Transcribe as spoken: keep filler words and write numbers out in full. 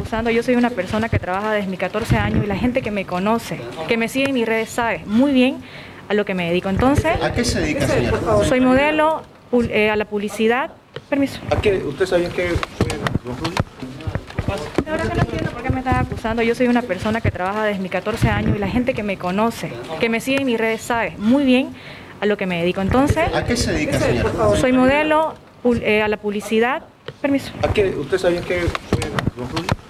acusando, yo soy una persona que trabaja desde mis catorce años y la gente que me conoce, que me sigue en mis redes, sabe muy bien a lo que me dedico. Entonces, ¿a qué se dedica, señora? Soy modelo, eh, a la publicidad. Permiso. ¿A qué? ¿Usted sabía que Ahora que no entiendo por qué me estás acusando, yo soy una persona que trabaja desde mis catorce años y la gente que me conoce, que me sigue en mis redes, sabe muy bien a lo que me dedico. Entonces, ¿a qué se dedica, señora? Soy modelo, eh, a la publicidad. Permiso. ¿A qué? ¿Usted sabía que